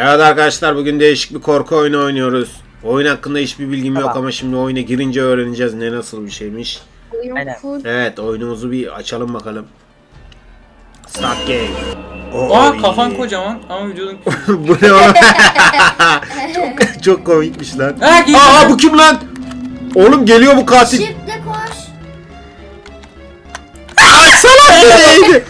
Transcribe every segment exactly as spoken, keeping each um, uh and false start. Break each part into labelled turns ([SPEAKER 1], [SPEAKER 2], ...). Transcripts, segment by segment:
[SPEAKER 1] Evet arkadaşlar, bugün değişik bir korku oyunu oynuyoruz. Oyun hakkında hiçbir bilgim yok ama şimdi oyuna girince öğreneceğiz ne nasıl bir şeymiş. Evet, oyunumuzu bir açalım bakalım. Start game.
[SPEAKER 2] Oh, Aa kafan iyi. Kocaman ama vücudun
[SPEAKER 1] bu ne oğlum? çok, çok komikmiş lan.
[SPEAKER 2] Ha,
[SPEAKER 1] Aa bu kim lan? Oğlum geliyor bu katil.
[SPEAKER 3] Şiftle koş.
[SPEAKER 1] Ay salak neydi?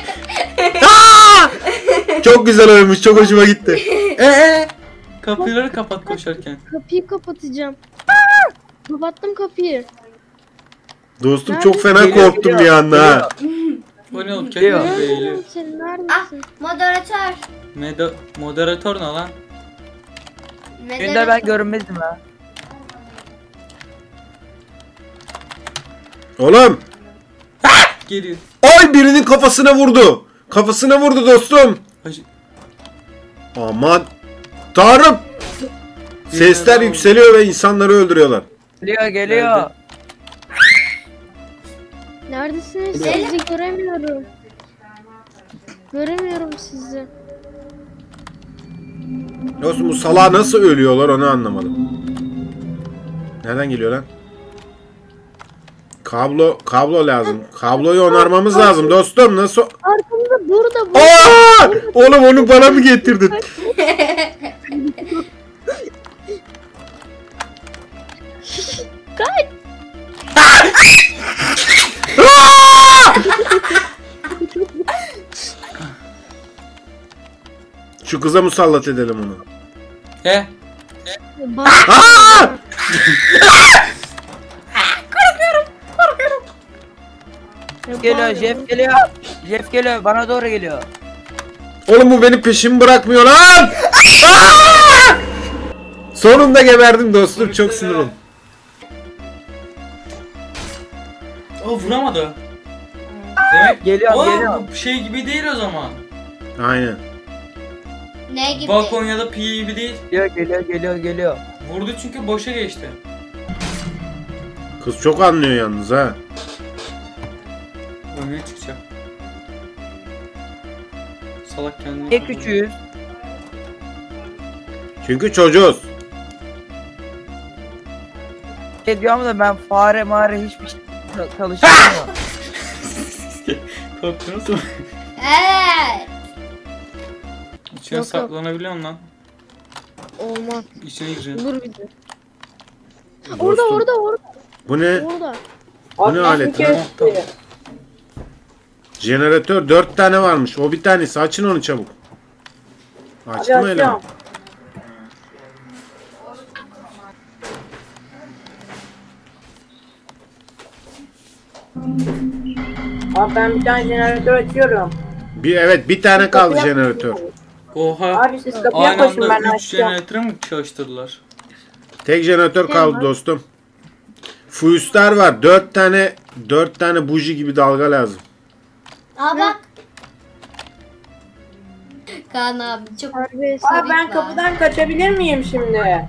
[SPEAKER 1] Çok güzel oymuş, çok hoşuma gitti.
[SPEAKER 2] Eee kapıları kapat koşarken.
[SPEAKER 4] Kapıyı kapatacağım. Kapattım kapıyı.
[SPEAKER 1] Dostum
[SPEAKER 4] Nerede?
[SPEAKER 1] çok fena
[SPEAKER 5] Geliyor,
[SPEAKER 1] korktum
[SPEAKER 5] geliyor,
[SPEAKER 1] bir anda ha.
[SPEAKER 2] O ne oğlum?
[SPEAKER 5] Geliyor.
[SPEAKER 4] Neredesin sen?
[SPEAKER 3] Ah,
[SPEAKER 4] Neredesin?
[SPEAKER 3] moderatör.
[SPEAKER 2] Medo moderatör ne lan?
[SPEAKER 5] Günde ben görünmezdim ha.
[SPEAKER 1] Oğlum.
[SPEAKER 2] Geliyor.
[SPEAKER 1] Ay birinin kafasına vurdu. Kafasına vurdu dostum.
[SPEAKER 2] Hacı.
[SPEAKER 1] Aman Tanrım. Sesler yükseliyor ve insanları öldürüyorlar.
[SPEAKER 5] Geliyor geliyor.
[SPEAKER 4] Neredesiniz?
[SPEAKER 3] Gel.
[SPEAKER 4] Sizi göremiyorum. Göremiyorum sizi.
[SPEAKER 1] Dostum bu salağa nasıl ölüyorlar onu anlamadım. Nereden geliyor lan? Kablo kablo lazım. Kabloyu onarmamız lazım dostum. Nasıl?
[SPEAKER 4] Arkamda burada burada.
[SPEAKER 1] Aa! Oğlum onu bana mı getirdin?
[SPEAKER 4] Kaç.
[SPEAKER 1] Şu kıza musallat edelim onu.
[SPEAKER 2] He?
[SPEAKER 4] Bak.
[SPEAKER 1] Aa!
[SPEAKER 5] Geliyor Jeff geliyor. Jeff geliyor bana doğru geliyor.
[SPEAKER 1] Oğlum bu benim peşimi bırakmıyor lan. Aa! Sonunda geberdim dostum, çok sinir oldum.
[SPEAKER 2] O vuramadı. Demek
[SPEAKER 5] Geliyor
[SPEAKER 2] o,
[SPEAKER 5] geliyor.
[SPEAKER 2] bu şey gibi değil o zaman.
[SPEAKER 1] Aynen.
[SPEAKER 3] Ne gibi?
[SPEAKER 2] Balkon ya da pi gibi değil.
[SPEAKER 5] Geliyor geliyor geliyor geliyor.
[SPEAKER 2] Vurdu çünkü boşa geçti.
[SPEAKER 1] Kız çok anlıyor yalnız ha.
[SPEAKER 2] Önüne çıkacak. Salak kendini.
[SPEAKER 5] Ne küçüğüz.
[SPEAKER 1] Çünkü çocuğuz.
[SPEAKER 5] Ne diyorum da ben fare mare hiçbir şey çalışmıyorum.
[SPEAKER 2] Korktunuz mu?
[SPEAKER 3] Evet.
[SPEAKER 2] İçine
[SPEAKER 4] Yok, yok.
[SPEAKER 2] saklanabiliyor musun lan?
[SPEAKER 4] Olmaz.
[SPEAKER 2] İçine gireceksin.
[SPEAKER 4] Dur bir de. Orada
[SPEAKER 1] Dostum,
[SPEAKER 4] orada orada.
[SPEAKER 1] Bu ne?
[SPEAKER 4] Orada.
[SPEAKER 1] Bu ne alet lan? Jeneratör dört tane varmış. O bir tanesi. Açın onu çabuk. Açtı mı eleman?
[SPEAKER 6] Abi ben bir tane jeneratör açıyorum.
[SPEAKER 1] Bir evet bir tane kaldı jeneratör.
[SPEAKER 2] Oha.
[SPEAKER 6] Abi siz kapıya
[SPEAKER 2] Aynı
[SPEAKER 6] koşun ben
[SPEAKER 2] anda üç
[SPEAKER 6] açacağım.
[SPEAKER 2] jeneratörü mü çalıştırdılar?
[SPEAKER 1] Tek jeneratör kaldı dostum. Fuyuslar var. Dört tane dört tane buji gibi dalga lazım.
[SPEAKER 3] Aa bak. Kaan abi çok
[SPEAKER 4] Terbiyesiz.
[SPEAKER 6] Abi ben kapıdan kaçabilir miyim şimdi?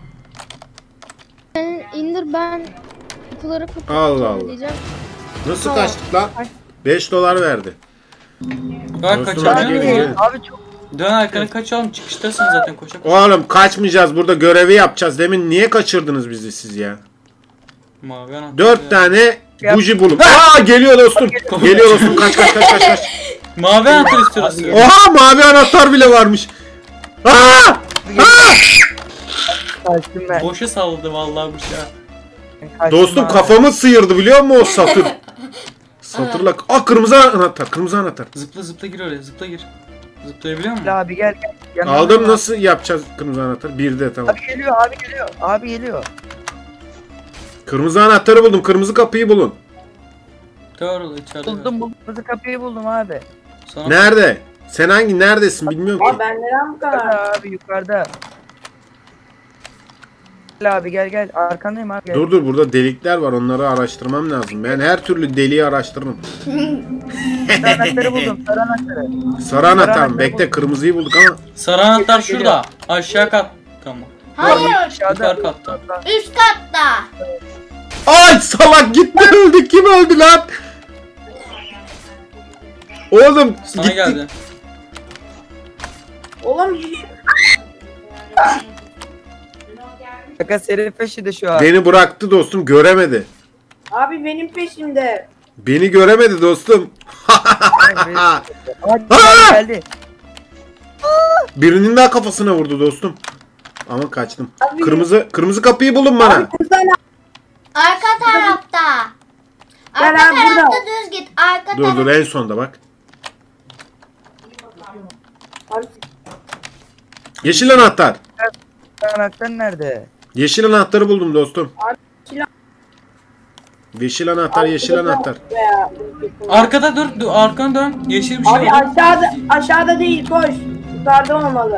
[SPEAKER 4] Sen indir, ben kapıları kapatacağım.
[SPEAKER 1] Allah Allah.
[SPEAKER 4] Diyeceğim.
[SPEAKER 1] Nasıl
[SPEAKER 4] Tamam.
[SPEAKER 1] kaçtık lan? beş dolar verdi.
[SPEAKER 2] Bak
[SPEAKER 1] Dostum,
[SPEAKER 2] kaçamıyor
[SPEAKER 1] hadi
[SPEAKER 2] musun?
[SPEAKER 1] gelin.
[SPEAKER 5] Abi çok
[SPEAKER 2] Dön arkanı kaçalım, çıkıştasın zaten koşa koşa.
[SPEAKER 1] Oğlum kaçmayacağız, burada görevi yapacağız. Demin niye kaçırdınız bizi siz ya?
[SPEAKER 2] Mavi anahtar.
[SPEAKER 1] Dört tane
[SPEAKER 5] Yap.
[SPEAKER 1] buji bulup. Aa geliyor dostum. Geliyor dostum, kaç kaç kaç kaç kaç.
[SPEAKER 2] Mavi anahtar istiyoruz.
[SPEAKER 1] Oha mavi anahtar bile varmış. Aa! Aa!
[SPEAKER 5] kaçtım ben.
[SPEAKER 2] Boşa salladı vallahi bu şey.
[SPEAKER 5] Kaçtım
[SPEAKER 1] Dostum
[SPEAKER 5] abi.
[SPEAKER 1] kafamı sıyırdı biliyor musun o satır? Satırla. Aa kırmızı anahtar, kırmızı anahtar.
[SPEAKER 2] Zıpla zıpla gir oraya, zıpla gir. Zıplayabiliyor musun?
[SPEAKER 5] Gel abi gel gel. Yanına
[SPEAKER 1] Aldım,
[SPEAKER 5] gel.
[SPEAKER 1] nasıl yapacağız kırmızı anahtar? Bir de tamam.
[SPEAKER 5] Abi geliyor abi geliyor. Abi geliyor.
[SPEAKER 1] Kırmızı anahtarı buldum. Kırmızı kapıyı bulun.
[SPEAKER 2] Doğru içeride.
[SPEAKER 5] Buldum buldum. Kızı kapıyı buldum abi.
[SPEAKER 2] Sana
[SPEAKER 1] Nerede? Sen hangi neredesin bilmiyorum
[SPEAKER 6] Abi
[SPEAKER 1] ki.
[SPEAKER 6] ben neden bu kadar?
[SPEAKER 5] Yukarıda abi yukarıda. Gel abi gel gel. Arkandayım abi gel.
[SPEAKER 1] Dur dur, burada delikler var, onları araştırmam lazım. Ben her türlü deliği araştırırım.
[SPEAKER 5] Sarı anahtarı buldum. Sarı anahtarı.
[SPEAKER 1] Sarı anahtar mı?
[SPEAKER 5] anahtarı
[SPEAKER 1] Bekle,
[SPEAKER 5] buldum.
[SPEAKER 1] kırmızıyı bulduk ama.
[SPEAKER 2] Sarı anahtar
[SPEAKER 5] Geliyor.
[SPEAKER 2] şurada. Aşağı kat. Tamam.
[SPEAKER 3] Hayır.
[SPEAKER 5] Aşağıda.
[SPEAKER 2] Yukarı katta.
[SPEAKER 3] Üst katta.
[SPEAKER 1] Ay salak gitti öldü. Kim öldü lan? Oğlum
[SPEAKER 2] Sana
[SPEAKER 1] gitti.
[SPEAKER 2] geldi.
[SPEAKER 6] Oğlum
[SPEAKER 5] Kaka senin peşinde şu an.
[SPEAKER 1] Beni bıraktı dostum, göremedi.
[SPEAKER 6] Abi benim peşimde.
[SPEAKER 1] Beni göremedi dostum.
[SPEAKER 5] Hadi geldi.
[SPEAKER 1] Birinin daha kafasına vurdu dostum. Ama kaçtım.
[SPEAKER 6] Abi-
[SPEAKER 1] Kırmızı kırmızı kapıyı bulun bana.
[SPEAKER 6] Abi kızlar
[SPEAKER 3] Arka tarafta.
[SPEAKER 6] Gel
[SPEAKER 3] Arka
[SPEAKER 6] abi, burada.
[SPEAKER 3] tarafta düz git. Arka
[SPEAKER 1] Dur
[SPEAKER 3] tarafta.
[SPEAKER 1] dur, en sonda bak.
[SPEAKER 6] Abi,
[SPEAKER 1] Yeşil anahtar.
[SPEAKER 5] Anahtar nerede?
[SPEAKER 1] Yeşil anahtarı buldum dostum.
[SPEAKER 6] Abi, yeşil-
[SPEAKER 1] Yeşil anahtar, yeşil anahtar.
[SPEAKER 6] Ya,
[SPEAKER 2] Arkada dur, dur arkana dön. Yeşil bir şey
[SPEAKER 6] Abi
[SPEAKER 2] var.
[SPEAKER 6] aşağıda aşağıda değil koş. Yukarıda olmalı.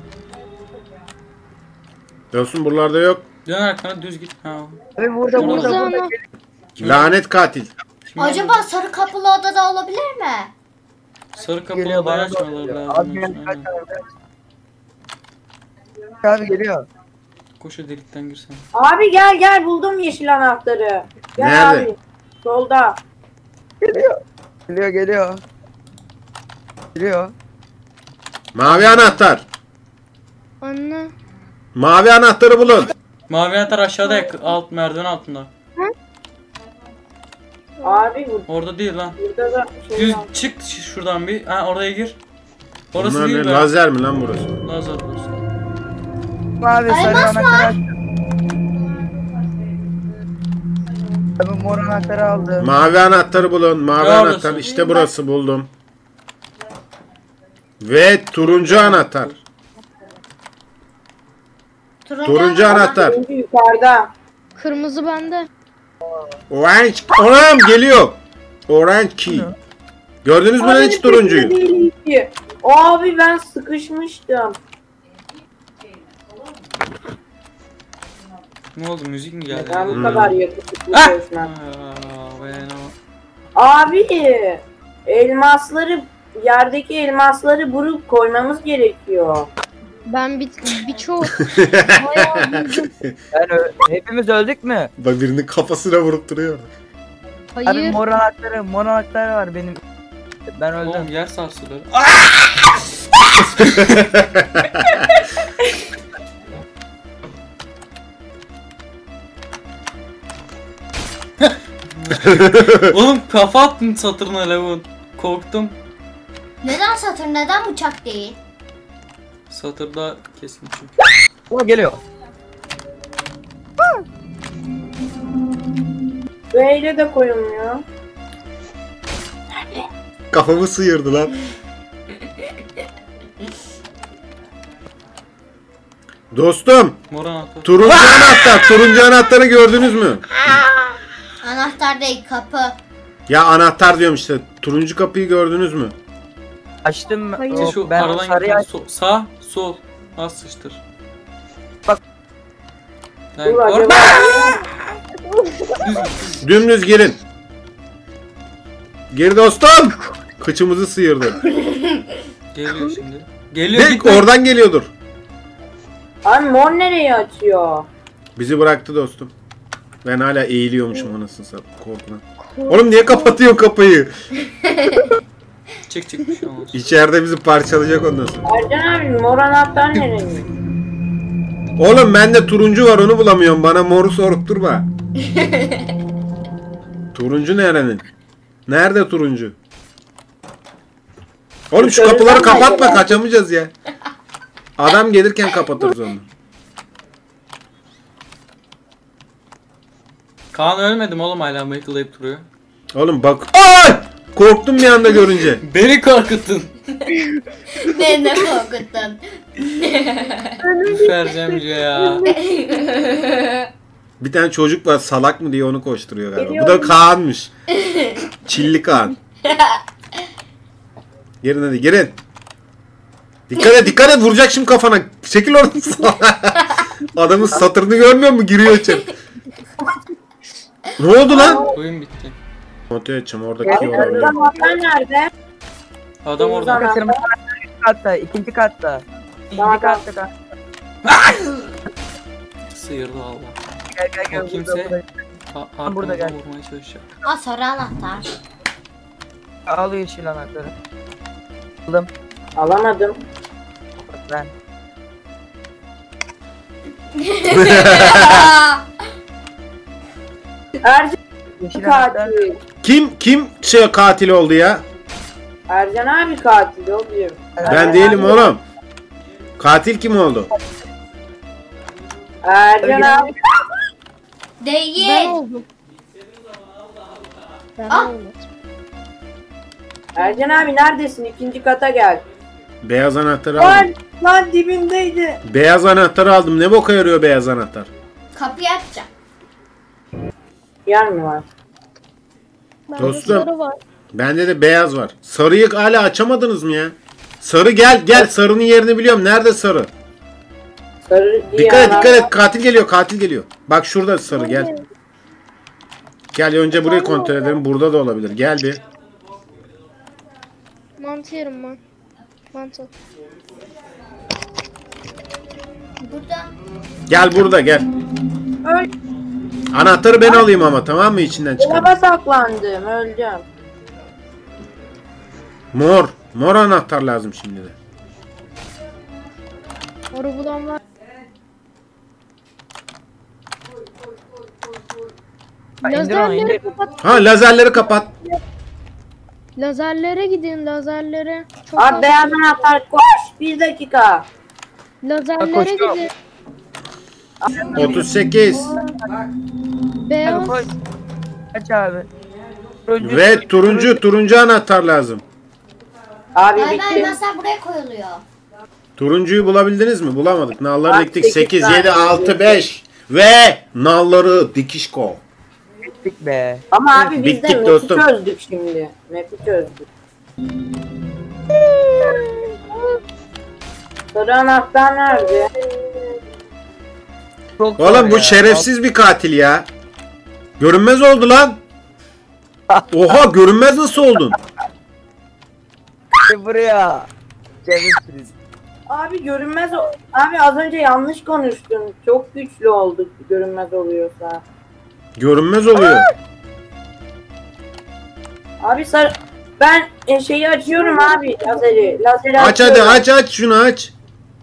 [SPEAKER 1] Dostum buralarda yok.
[SPEAKER 2] Dön arkana düz git. Ha.
[SPEAKER 5] Abi burada
[SPEAKER 2] Kırmızı
[SPEAKER 5] burada burada.
[SPEAKER 4] ana-
[SPEAKER 1] Lanet katil.
[SPEAKER 2] Şimdi
[SPEAKER 3] Acaba sarı kapılı odada olabilir mi?
[SPEAKER 2] sarı kapılı
[SPEAKER 5] Geliyor
[SPEAKER 2] odayı
[SPEAKER 5] bana
[SPEAKER 2] açmaları
[SPEAKER 5] doğru.
[SPEAKER 2] lazım.
[SPEAKER 5] Abi gel kaç
[SPEAKER 2] Aynen.
[SPEAKER 5] abi. Abi geliyor.
[SPEAKER 2] Koş o delikten girsen.
[SPEAKER 6] Abi gel gel buldum yeşil anahtarı. Gel
[SPEAKER 1] Nerede?
[SPEAKER 6] abi. Solda.
[SPEAKER 5] Geliyor. Geliyor geliyor. Geliyor.
[SPEAKER 1] Mavi anahtar.
[SPEAKER 4] Anne.
[SPEAKER 1] Mavi anahtarı bulun.
[SPEAKER 2] Mavi anahtar aşağıda yak- alt merdiven altında.
[SPEAKER 6] Abi bu-
[SPEAKER 2] Orada değil lan.
[SPEAKER 6] burada da şey
[SPEAKER 2] Düz
[SPEAKER 6] var.
[SPEAKER 2] çık ş- şuradan bir. Ha oraya gir. Orası
[SPEAKER 1] Bunlar
[SPEAKER 2] değil
[SPEAKER 1] ne?
[SPEAKER 2] be.
[SPEAKER 1] Lazer mi lan burası?
[SPEAKER 2] Lazer burası.
[SPEAKER 5] Mavi sarı
[SPEAKER 3] Elmas
[SPEAKER 5] anahtarı açtım. Abi mor anahtarı aldım.
[SPEAKER 1] Mavi anahtarı bulun. Mavi
[SPEAKER 2] Ne
[SPEAKER 1] anahtar.
[SPEAKER 2] orası?
[SPEAKER 1] İşte burası, buldum. Ve turuncu anahtar.
[SPEAKER 3] Turuncu,
[SPEAKER 1] Turuncu anahtar.
[SPEAKER 6] Şimdi yukarıda.
[SPEAKER 4] Kırmızı bende.
[SPEAKER 1] Orange. Anam geliyor. Orange key. Gördünüz mü lan hiç turuncuyu?
[SPEAKER 6] Değil ki. Abi ben sıkışmıştım.
[SPEAKER 2] Ne oldu, müzik mi geldi?
[SPEAKER 6] Ben bu
[SPEAKER 1] Hmm.
[SPEAKER 6] kadar yakışıklı
[SPEAKER 2] Ah!
[SPEAKER 6] koşmam.
[SPEAKER 2] Aa, ben o-
[SPEAKER 6] Abi elmasları yerdeki elmasları vurup koymamız gerekiyor.
[SPEAKER 4] Ben bir birçok bayağı bildim.
[SPEAKER 5] Yani ö- hepimiz öldük mü?
[SPEAKER 1] Bak birinin kafasına vurup duruyor.
[SPEAKER 5] Abi
[SPEAKER 4] Hayır.
[SPEAKER 5] mor anahtarı, mor anahtarı var benim. Ben öldüm.
[SPEAKER 2] Oğlum yer sarsılıyor. Oğlum kafa attın satırına Levon. Korktum.
[SPEAKER 3] Neden Satürn, neden uçak değil?
[SPEAKER 2] Satırda kesin çünkü.
[SPEAKER 5] O geliyor.
[SPEAKER 6] Böyle de koyulmuyor.
[SPEAKER 1] Kafamı sıyırdı lan. Dostum,
[SPEAKER 2] Mor anahtar.
[SPEAKER 1] turuncu anahtar. Turuncu anahtarı gördünüz mü?
[SPEAKER 3] Anahtar değil, kapı.
[SPEAKER 1] Ya anahtar diyorum işte. Turuncu kapıyı gördünüz mü?
[SPEAKER 5] Açtım.
[SPEAKER 4] Hayır.
[SPEAKER 5] o-
[SPEAKER 2] Şu
[SPEAKER 5] ben
[SPEAKER 2] aradan
[SPEAKER 5] sarıyı
[SPEAKER 2] giden
[SPEAKER 5] aç-
[SPEAKER 2] sol, sağ, sol. Az sıçtır.
[SPEAKER 5] Bak.
[SPEAKER 2] Lan
[SPEAKER 6] Dur
[SPEAKER 2] korkma.
[SPEAKER 6] acaba.
[SPEAKER 1] Dümdüz girin. Gir dostum. Kıçımızı sıyırdı.
[SPEAKER 2] Geliyor şimdi. Geliyor
[SPEAKER 1] Dik
[SPEAKER 2] gitme.
[SPEAKER 1] oradan geliyordur.
[SPEAKER 6] Abi mor nereye açıyor?
[SPEAKER 1] Bizi bıraktı dostum. Ben hala eğiliyormuşum anasını satayım korkudan. Oğlum niye kapatıyor kapıyı?
[SPEAKER 2] Çık çık bir şey olmaz.
[SPEAKER 1] İçeride bizi parçalayacak ondan sonra.
[SPEAKER 6] Ercan abi mor anahtar nereye?
[SPEAKER 1] Oğlum bende turuncu var onu bulamıyorum. Bana moru sorup durma. Turuncu nerenin? Nerede turuncu? Oğlum şu kapıları kapatma, kaçamayacağız ya. Adam gelirken kapatırız onu.
[SPEAKER 2] Kaan ölmedim oğlum, hala mıykılayıp duruyor.
[SPEAKER 1] Oğlum bak. Ay! Korktum bir anda görünce.
[SPEAKER 2] Beni korkuttun.
[SPEAKER 3] Beni de korkuttun.
[SPEAKER 2] Fercemci ya.
[SPEAKER 1] Bir tane çocuk var salak mı diye onu koşturuyor galiba. Bu da
[SPEAKER 6] Geliyorum.
[SPEAKER 1] Kaan'mış. Çilli Kaan. Girin hadi girin. Dikkat et dikkat et, vuracak şimdi kafana. Çekil oradan. Adamın satırını görmüyor musun? Giriyor içeri. Ne oldu lan?
[SPEAKER 2] Oyun bitti.
[SPEAKER 1] Kontrol edeceğim oradaki
[SPEAKER 6] Abi
[SPEAKER 1] olabilir.
[SPEAKER 6] kırmızı anahtar nerede?
[SPEAKER 2] Adam orada.
[SPEAKER 6] Kırmızı
[SPEAKER 5] Kırmızı anahtar üst katta, ikinci katta. İkinci
[SPEAKER 6] Tamam.
[SPEAKER 5] katta. katta.
[SPEAKER 2] Sıyırdı valla.
[SPEAKER 5] Gel gel gel.
[SPEAKER 2] O
[SPEAKER 5] burada,
[SPEAKER 2] kimse-
[SPEAKER 5] burada.
[SPEAKER 2] Ha,
[SPEAKER 5] Burada
[SPEAKER 2] arkamızdan
[SPEAKER 5] gel.
[SPEAKER 2] vurmaya çalışacak.
[SPEAKER 3] Aa, sarı anahtar.
[SPEAKER 5] Al yeşil anahtarı. Aldım.
[SPEAKER 6] Alamadım.
[SPEAKER 5] Ben.
[SPEAKER 6] Ercan
[SPEAKER 5] Yeşil anahtar.
[SPEAKER 6] katil.
[SPEAKER 1] Kim kim şey katil oldu ya?
[SPEAKER 6] Ercan abi katil oluyor.
[SPEAKER 1] Ben değilim oğlum. Katil kim oldu?
[SPEAKER 6] Ercan abi.
[SPEAKER 4] Ben
[SPEAKER 3] Değil.
[SPEAKER 4] oldum. Ben
[SPEAKER 3] Ah.
[SPEAKER 4] oldum.
[SPEAKER 6] Ercan abi neredesin? İkinci kata gel.
[SPEAKER 1] Beyaz anahtarı aldım.
[SPEAKER 6] Lan lan dibindeydi.
[SPEAKER 1] Beyaz anahtarı aldım. Ne boka yarıyor beyaz anahtar?
[SPEAKER 3] Kapıyı açacağım.
[SPEAKER 6] Yer mi var?
[SPEAKER 4] Bende
[SPEAKER 1] Dostum.
[SPEAKER 4] sarı var.
[SPEAKER 1] Bende de beyaz var. Sarıyı hala açamadınız mı ya? Sarı gel gel, sarının yerini biliyorum. Nerede sarı?
[SPEAKER 6] Sarı diye
[SPEAKER 1] Dikkat et
[SPEAKER 6] anahtar-
[SPEAKER 1] dikkat et, katil geliyor katil geliyor. Bak şurada sarı, gel. Gel önce burayı kontrol edelim. Burada da olabilir. Gel bir.
[SPEAKER 4] Mantı yerim ben. Mantı.
[SPEAKER 3] Burada.
[SPEAKER 1] Gel burada gel.
[SPEAKER 6] Öl.
[SPEAKER 1] Anahtarı ben alayım ama, tamam mı, içinden çıkalım.
[SPEAKER 6] Dolaba saklandım. Öleceğim.
[SPEAKER 1] Mor. Mor anahtar lazım şimdi de.
[SPEAKER 4] Oru bulan var.
[SPEAKER 5] Ha, indir onu,
[SPEAKER 4] Lazerleri
[SPEAKER 5] indir.
[SPEAKER 4] kapat.
[SPEAKER 1] Ha, lazerleri kapat.
[SPEAKER 4] Lazerlere gidin lazerlere. Çok
[SPEAKER 6] Abi
[SPEAKER 4] az-
[SPEAKER 6] beyaz anahtar koş. Bir dakika.
[SPEAKER 4] Lazerlere
[SPEAKER 5] Koşuyorum.
[SPEAKER 4] gidin.
[SPEAKER 1] otuz sekiz.
[SPEAKER 5] Abi
[SPEAKER 4] Beyaz.
[SPEAKER 5] koy. Aç abi. Turuncu-
[SPEAKER 1] Ve turuncu turuncu anahtar lazım.
[SPEAKER 6] Abi
[SPEAKER 3] Ay ben
[SPEAKER 6] bitti.
[SPEAKER 3] mesela buraya koyuluyor.
[SPEAKER 1] Turuncuyu bulabildiniz mi? Bulamadık. Nalları
[SPEAKER 6] Bak,
[SPEAKER 1] diktik.
[SPEAKER 6] sekiz
[SPEAKER 1] sekiz,
[SPEAKER 6] tane.
[SPEAKER 1] yedi, altı, beş. Ve nalları dikişko.
[SPEAKER 5] Bittik be.
[SPEAKER 6] Ama abi biz
[SPEAKER 1] Bittik
[SPEAKER 6] de map'i
[SPEAKER 1] dostum.
[SPEAKER 6] çözdük şimdi. Map'i çözdük. Sarı anahtar nerede?
[SPEAKER 5] Çok zor
[SPEAKER 1] Oğlum bu
[SPEAKER 5] ya.
[SPEAKER 1] şerefsiz bir katil ya. Görünmez oldu lan. Oha, görünmez nasıl oldun?
[SPEAKER 5] Gel buraya. Şerefsiz.
[SPEAKER 6] Abi görünmez o... Abi az önce yanlış konuştun. Çok güçlü olduk görünmez oluyorsa.
[SPEAKER 1] Görünmez oluyor.
[SPEAKER 6] Abi sarı... Ben e, şeyi açıyorum abi. Lazeri. Lazeri
[SPEAKER 1] Aç hadi,
[SPEAKER 6] açıyorum.
[SPEAKER 1] aç aç şunu aç.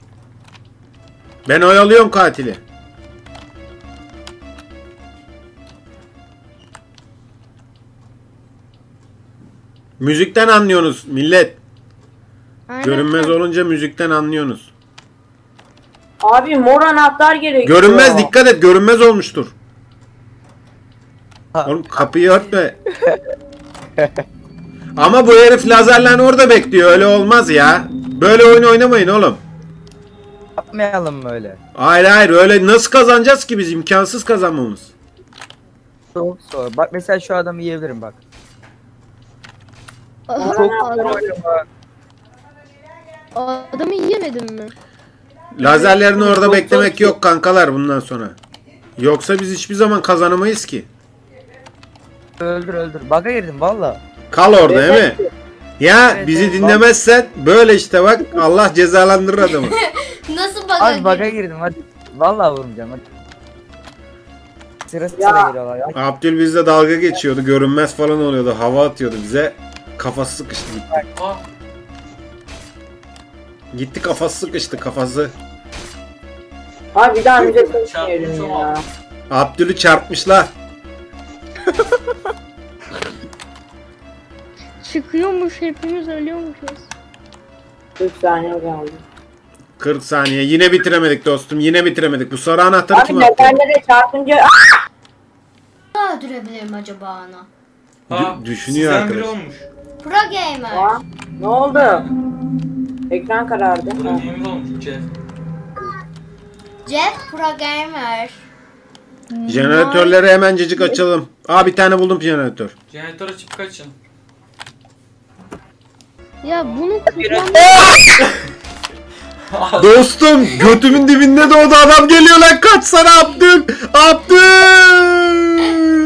[SPEAKER 1] Ben oyalıyorum katili. Müzikten anlıyorsunuz millet.
[SPEAKER 4] Aynen.
[SPEAKER 1] Görünmez olunca müzikten anlıyorsunuz.
[SPEAKER 6] Abi mor anahtar gerekiyor.
[SPEAKER 1] Görünmez, dikkat et, görünmez olmuştur.
[SPEAKER 5] Ha.
[SPEAKER 1] Oğlum kapıyı örtme. Ama bu herif lazerle orada bekliyor, öyle olmaz ya. Böyle oyun oynamayın oğlum.
[SPEAKER 5] Yapmayalım böyle.
[SPEAKER 1] Hayır hayır, öyle nasıl kazanacağız ki biz, imkansız kazanmamız.
[SPEAKER 5] Çok zor. Bak mesela şu adamı yiyebilirim bak.
[SPEAKER 4] Aha,
[SPEAKER 5] Çok
[SPEAKER 4] adam-
[SPEAKER 5] zor oynama.
[SPEAKER 4] Adamı yiyemedin mi?
[SPEAKER 1] Lazerlerini orada
[SPEAKER 5] Çok
[SPEAKER 1] beklemek
[SPEAKER 5] zor.
[SPEAKER 1] yok kankalar bundan sonra. Yoksa biz hiçbir zaman kazanamayız ki.
[SPEAKER 5] Öldür öldür. Bug'a girdim valla.
[SPEAKER 1] Kal orada değil mi?
[SPEAKER 6] Evet.
[SPEAKER 1] Ya
[SPEAKER 5] Evet,
[SPEAKER 1] bizi
[SPEAKER 5] evet.
[SPEAKER 1] dinlemezsen böyle işte bak, Allah cezalandırır adamı.
[SPEAKER 3] Nasıl bug'a
[SPEAKER 5] Abi bug'a
[SPEAKER 3] girdin?
[SPEAKER 5] girdim hadi. Valla vurmayacağım hadi. Sıra sıra
[SPEAKER 6] Ya.
[SPEAKER 5] giriyorlar ya.
[SPEAKER 1] Abdül bizle dalga geçiyordu, görünmez falan oluyordu, hava atıyordu bize. Kafası sıkıştı gitti.
[SPEAKER 2] Ah,
[SPEAKER 1] Gitti, kafası sıkıştı kafası.
[SPEAKER 6] Abi bir daha müze
[SPEAKER 2] Çarpmış
[SPEAKER 6] konuşmayalım
[SPEAKER 2] o.
[SPEAKER 6] ya.
[SPEAKER 1] Abdül'ü çarpmışlar.
[SPEAKER 4] Çıkıyormuş, hepimiz ölüyormuşuz.
[SPEAKER 6] kırk saniye kaldı.
[SPEAKER 1] kırk saniye. Yine bitiremedik dostum. Yine bitiremedik. Bu sarı anahtarı
[SPEAKER 6] Abi
[SPEAKER 1] kim attı?
[SPEAKER 6] nedenlere çarpınca...
[SPEAKER 3] Nasıl öldürebilirim acaba ana?
[SPEAKER 2] ha,
[SPEAKER 1] Dü- düşünüyor
[SPEAKER 2] sizden biri
[SPEAKER 1] arkadaş.
[SPEAKER 2] olmuş.
[SPEAKER 3] Pro gamer.
[SPEAKER 6] Aa, ne oldu? Ekran karardı.
[SPEAKER 2] Pro
[SPEAKER 6] Ha.
[SPEAKER 2] gamer olmuş Jeff.
[SPEAKER 3] Jeff Pro gamer.
[SPEAKER 1] Jeneratörleri hemencecik açalım. Aa, bir tane buldum jeneratör.
[SPEAKER 2] Jeneratör açıp kaçın.
[SPEAKER 4] Ya bunu kullan.
[SPEAKER 1] Dostum, götümün dibinde doğdu adam, geliyor lan, kaçsana Abdül. Abdül.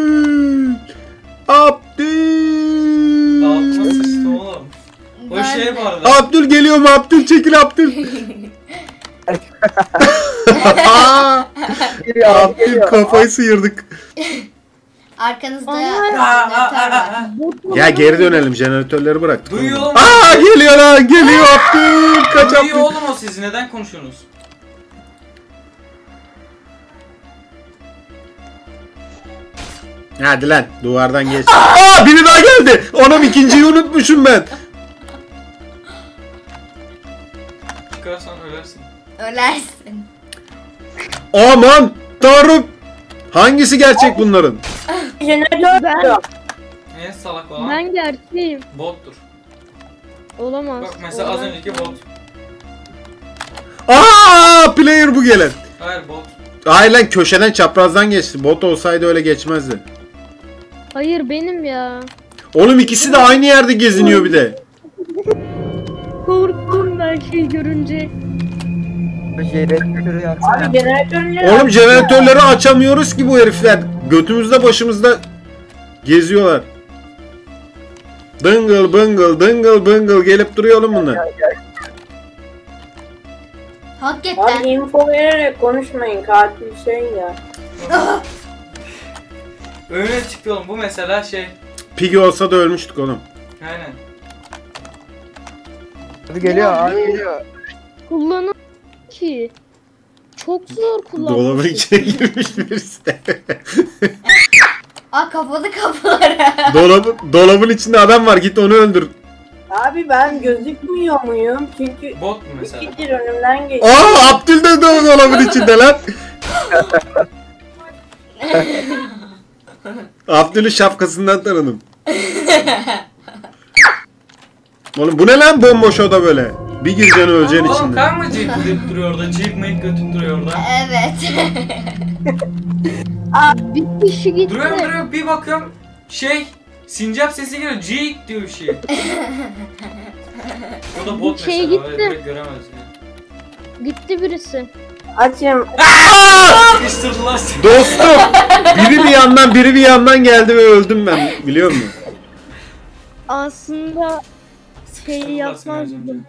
[SPEAKER 1] Abdül.
[SPEAKER 2] Altıma sıçtım oğlum. O
[SPEAKER 3] Ben
[SPEAKER 2] şey
[SPEAKER 3] de.
[SPEAKER 2] bu arada.
[SPEAKER 1] Abdül geliyor mu? Abdül çekil Abdül. Abdül kafayı sıyırdık.
[SPEAKER 3] Arkanızda
[SPEAKER 4] Ama-
[SPEAKER 3] jeneratör var.
[SPEAKER 1] Ya geri dönelim, jeneratörleri bıraktık.
[SPEAKER 2] Duyuyor
[SPEAKER 1] oğlum.
[SPEAKER 2] oğlum.
[SPEAKER 1] Aa, geliyor lan, geliyor Abdül. Kaç
[SPEAKER 2] Duyuyor
[SPEAKER 1] Abdül.
[SPEAKER 2] oğlum o sizi, neden konuşuyorsunuz?
[SPEAKER 1] Hadi lan duvardan geç. Aa biri daha geldi. Anam ikinciyi unutmuşum ben.
[SPEAKER 2] Çıkarsan ölersin.
[SPEAKER 3] Ölersin.
[SPEAKER 1] Aman tanrım. Hangisi gerçek bunların?
[SPEAKER 6] Jeneratör
[SPEAKER 4] Ben-
[SPEAKER 6] yok.
[SPEAKER 2] En salak olan
[SPEAKER 4] Ben gerçeğim.
[SPEAKER 2] bottur.
[SPEAKER 4] Olamaz.
[SPEAKER 2] Bak mesela az
[SPEAKER 4] Olamaz.
[SPEAKER 2] önceki bot.
[SPEAKER 1] Aa player bu gelen.
[SPEAKER 2] Hayır bot.
[SPEAKER 1] Hayır lan köşeden çaprazdan geçti. Bot olsaydı öyle geçmezdi.
[SPEAKER 4] Hayır benim ya.
[SPEAKER 1] Oğlum ikisi de aynı yerde geziniyor bir de.
[SPEAKER 4] Korktum ben şey görünce.
[SPEAKER 5] Bu jeneratörü yaksana.
[SPEAKER 6] Abi jeneratörleri
[SPEAKER 1] Oğlum jeneratörleri açamıyoruz ki bu herifler. Götümüzde başımızda geziyorlar. Dıngıl bıngıl dıngıl bıngıl gelip duruyor oğlum bunlar.
[SPEAKER 3] Hakikaten.
[SPEAKER 6] Abi info vererek konuşmayın, katil şey ya.
[SPEAKER 2] Önüne çıktı oğlum. Bu mesela şey.
[SPEAKER 1] Piggy olsa da ölmüştük oğlum.
[SPEAKER 2] Aynen.
[SPEAKER 5] Abi geliyor,
[SPEAKER 4] Ya,
[SPEAKER 5] abi
[SPEAKER 4] ne?
[SPEAKER 5] geliyor.
[SPEAKER 4] Kullanım ki. Çok zor kullanmak.
[SPEAKER 1] Dolabın içine girmiş birisi de.
[SPEAKER 3] Aa kapadı kapıları.
[SPEAKER 1] Dolabın, dolabın içinde adam var git onu öldür.
[SPEAKER 6] Abi ben gözükmüyor muyum? Çünkü
[SPEAKER 2] Bot mu mesela?
[SPEAKER 6] ikidir önümden geçti.
[SPEAKER 1] Aa Abdül de dolabın içinde lan. Abdül'ün şapkasından tanıdım. Oğlum bu ne lan bomboş oda böyle? Bir gireceksin öleceksin
[SPEAKER 2] Oğlum
[SPEAKER 1] içinde.
[SPEAKER 2] kan mı cip gidip duruyor orada? Cip mayıp götüp duruyor orada.
[SPEAKER 3] Evet.
[SPEAKER 4] Bir kişi gitti.
[SPEAKER 2] Duruyor duruyor bir bakıyorum şey sincap sesi geliyor. Cik diyor bir şey. O da bot
[SPEAKER 4] Bir şey
[SPEAKER 2] mesela.
[SPEAKER 4] gitti.
[SPEAKER 2] Öyle direkt göremez yani.
[SPEAKER 4] Gitti birisi.
[SPEAKER 6] Açım.
[SPEAKER 2] Sıkıştırdılar seni.
[SPEAKER 1] Dostum biri bir yandan biri bir yandan geldi ve öldüm ben biliyor musun?
[SPEAKER 4] Aslında şey
[SPEAKER 2] Sıkıştırdılar seni az önce.
[SPEAKER 4] yapmazdım.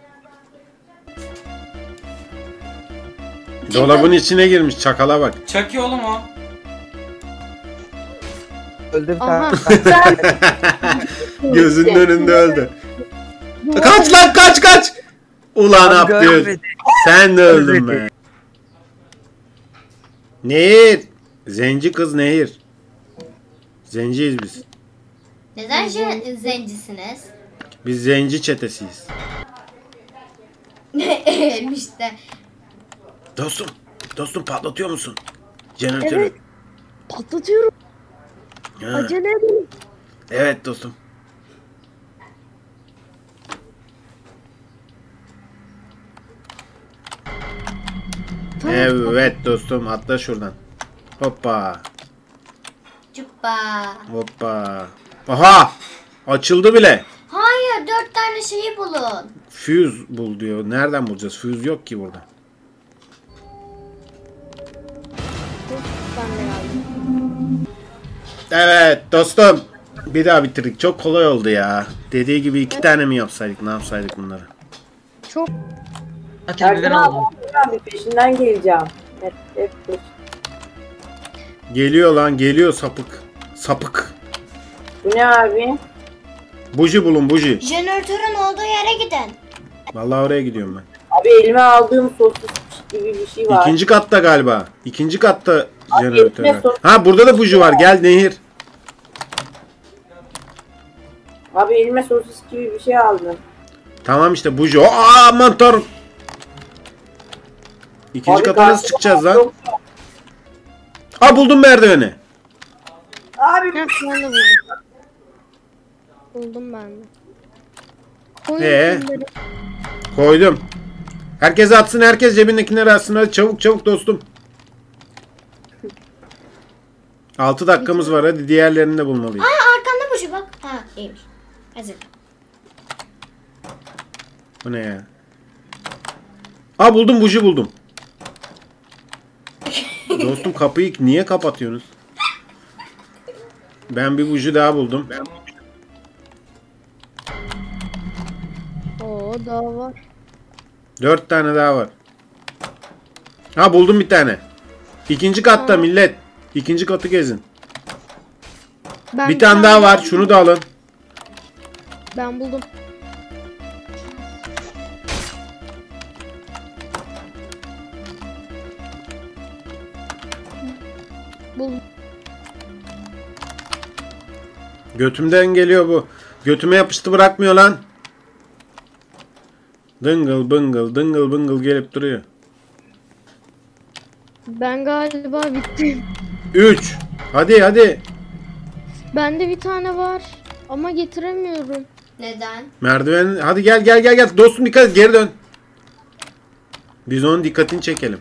[SPEAKER 1] Dolabın içine girmiş çakala bak.
[SPEAKER 2] Çaki oğlum o.
[SPEAKER 5] Öldüm
[SPEAKER 4] Aha.
[SPEAKER 5] sen.
[SPEAKER 1] Gözünün önünde öldü.
[SPEAKER 4] Bu-
[SPEAKER 1] Kaç lan kaç kaç. Ulan
[SPEAKER 5] Abi
[SPEAKER 1] Abdül.
[SPEAKER 5] görmedi.
[SPEAKER 1] Sen de öldün
[SPEAKER 5] Görmedi.
[SPEAKER 1] be. Nehir. Zenci kız Nehir. Zenciyiz biz.
[SPEAKER 3] Neden jen- zencisiniz?
[SPEAKER 1] Biz zenci çetesiyiz.
[SPEAKER 3] işte.
[SPEAKER 1] Dostum. Dostum patlatıyor musun? Jeneratörü.
[SPEAKER 4] Evet. Patlatıyorum.
[SPEAKER 1] Ha,
[SPEAKER 4] Acele edin.
[SPEAKER 1] evet dostum.
[SPEAKER 4] Tamam.
[SPEAKER 1] Evet dostum atla şuradan. Hoppa.
[SPEAKER 3] Cuppa.
[SPEAKER 1] Hoppa. Aha. Açıldı bile.
[SPEAKER 3] Hayır dört tane şeyi bulun.
[SPEAKER 1] Fuse bul diyor. Nereden bulacağız? Fuse yok ki burada.
[SPEAKER 4] Ben de geldim.
[SPEAKER 1] Evet dostum. Bir daha bitirdik. Çok kolay oldu ya. Dediği gibi iki tane mi yapsaydık? Ne yapsaydık bunları?
[SPEAKER 4] Çok
[SPEAKER 5] Kendiden
[SPEAKER 6] Erkan
[SPEAKER 5] aldım.
[SPEAKER 6] abi peşinden geleceğim. Hep, hep peş-
[SPEAKER 1] Geliyor lan geliyor sapık. Sapık.
[SPEAKER 6] Bu ne abi?
[SPEAKER 1] Buji bulun buji.
[SPEAKER 3] Jeneratörün olduğu yere gidin.
[SPEAKER 1] Vallahi oraya gidiyorum ben.
[SPEAKER 6] Abi elime aldığım sosis gibi bir şey var.
[SPEAKER 1] İkinci katta galiba. İkinci katta
[SPEAKER 6] Abi,
[SPEAKER 1] jeneratör var.
[SPEAKER 6] etme sos-
[SPEAKER 1] Ha burada da buji var. Gel Nehir.
[SPEAKER 6] Abi elime sosis gibi bir şey aldım.
[SPEAKER 1] Tamam işte buji. O aman tanrım. İkinci
[SPEAKER 6] Abi,
[SPEAKER 1] kata nasıl
[SPEAKER 6] karşıma
[SPEAKER 1] çıkacağız lan?
[SPEAKER 6] çok-
[SPEAKER 1] Ha buldum merdiveni.
[SPEAKER 6] Abi
[SPEAKER 4] Heh, ben de buldum. Buldum ben de. Koyun
[SPEAKER 1] Ee?
[SPEAKER 4] şunları.
[SPEAKER 1] Koydum. Herkes atsın, herkes cebindekileri atsın. Hadi çabuk çabuk dostum. altı dakikamız var. Hadi diğerlerini de bulmalıyız.
[SPEAKER 3] Aa arkanda bu şu bak. Ha iyiymiş. Hazır.
[SPEAKER 1] Bu ne ya? Aa buldum buji buldum. Dostum kapıyı niye kapatıyorsunuz? Ben bir buji daha buldum.
[SPEAKER 4] Oo daha var.
[SPEAKER 1] Dört tane daha var. Ha buldum bir tane. İkinci katta millet. İkinci katı gezin.
[SPEAKER 4] Ben
[SPEAKER 1] Bir tane daha var. Şunu da alın.
[SPEAKER 4] Ben buldum. Buldum.
[SPEAKER 1] Götümden geliyor bu. Götüme yapıştı bırakmıyor lan. Dıngıl bıngıl dıngıl bıngıl gelip duruyor.
[SPEAKER 4] Ben galiba bittim.
[SPEAKER 1] üç. Hadi hadi.
[SPEAKER 4] Bende bir tane var. Ama getiremiyorum.
[SPEAKER 3] Neden?
[SPEAKER 1] Merdiven. Hadi gel gel gel gel. Dostum dikkat et, geri dön. Biz onun dikkatini çekelim.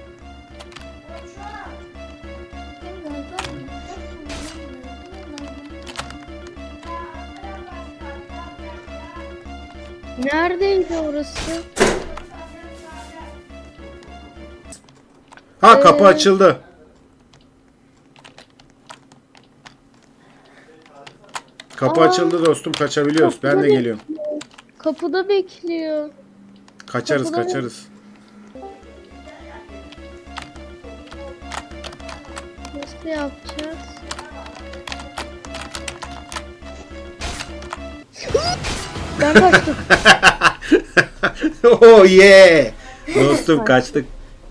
[SPEAKER 4] Neredeydi orası?
[SPEAKER 1] Ha kapı
[SPEAKER 4] Ee?
[SPEAKER 1] açıldı. Kapı
[SPEAKER 4] Aa.
[SPEAKER 1] açıldı dostum, kaçabiliyoruz. Ben de
[SPEAKER 4] Kapıda
[SPEAKER 1] geliyorum.
[SPEAKER 4] Kapıda bekliyor.
[SPEAKER 1] Kaçarız
[SPEAKER 4] kapıda-
[SPEAKER 1] kaçarız.
[SPEAKER 4] Nasıl yapacağız? Ben kaçtım.
[SPEAKER 1] Oh yeah. Dostum kaçtık.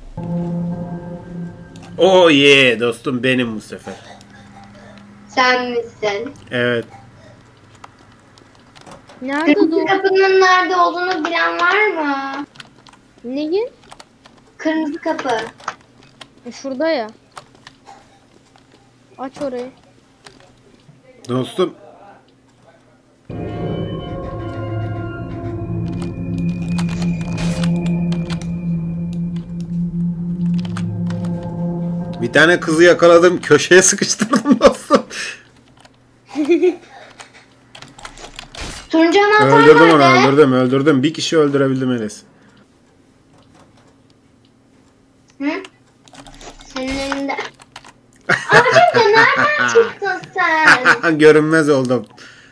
[SPEAKER 1] Oh yeah dostum, benim bu sefer.
[SPEAKER 3] Sen misin?
[SPEAKER 1] Evet.
[SPEAKER 4] Nerede
[SPEAKER 3] Kırmızı
[SPEAKER 4] Doğu?
[SPEAKER 3] kapının nerede olduğunu bilen var mı?
[SPEAKER 4] Neyin?
[SPEAKER 3] Kırmızı kapı.
[SPEAKER 4] E, şurada ya. Aç orayı.
[SPEAKER 1] Dostum. Bir tane kızı yakaladım, köşeye sıkıştırdım dostum.
[SPEAKER 3] Turuncu anahtar
[SPEAKER 1] Öldürdüm onu,
[SPEAKER 3] nerede?
[SPEAKER 1] öldürdüm, öldürdüm. Bir kişi öldürebildim Enes.
[SPEAKER 3] Hı? Senin elinde. Abicim de nereden çıktın sen?
[SPEAKER 1] Görünmez oldum.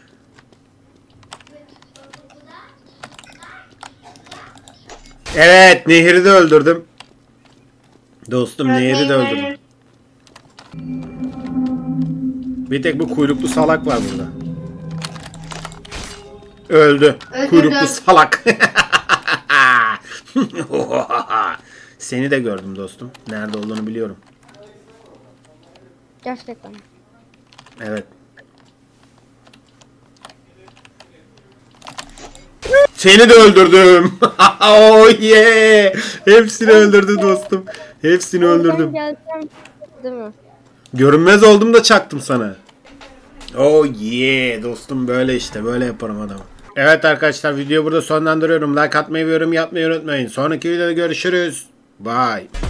[SPEAKER 1] Evet, Nehir'i de öldürdüm. Dostum Nehir'i de öldürdüm. Bir tek bu kuyruklu salak var burada. Öldü.
[SPEAKER 3] Öldürdüm.
[SPEAKER 1] Kuyruklu salak. Seni de gördüm dostum. Nerede olduğunu biliyorum.
[SPEAKER 4] Gerçekten.
[SPEAKER 1] Evet. Seni de öldürdüm. Oh yeah. Hepsini öldürdü dostum. Hepsini
[SPEAKER 4] Oradan
[SPEAKER 1] öldürdüm.
[SPEAKER 4] geleceğim değil mi?
[SPEAKER 1] Görünmez oldum da çaktım sana. Oh yeah dostum, böyle işte, böyle yaparım adamı. Evet arkadaşlar, videoyu burada sonlandırıyorum. Like atmayı ve yorum yapmayı unutmayın. Sonraki videoda görüşürüz. Bye.